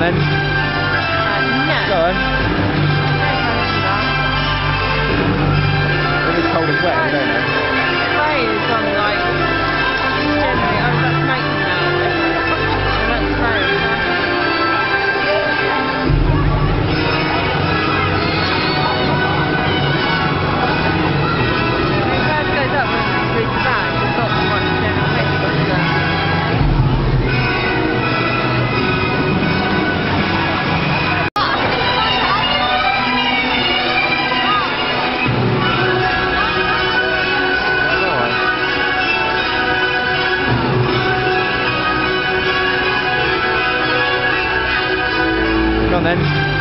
then. No. Go on. When it's cold and wet, we don't know. Spray is on like generally. Oh, that's making now. And that's spray. It first goes up when it's really bad. It's not much general medical stuff. Go on then.